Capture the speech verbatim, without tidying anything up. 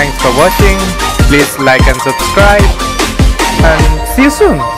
Thanks for watching. Please like and subscribe, and see you soon.